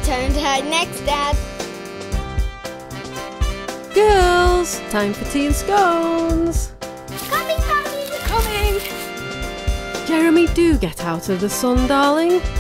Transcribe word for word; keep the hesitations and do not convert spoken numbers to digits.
time to hide next, Dad. Girls, time for tea and scones. Coming, Mommy. Coming! Jeremy, do get out of the sun, darling.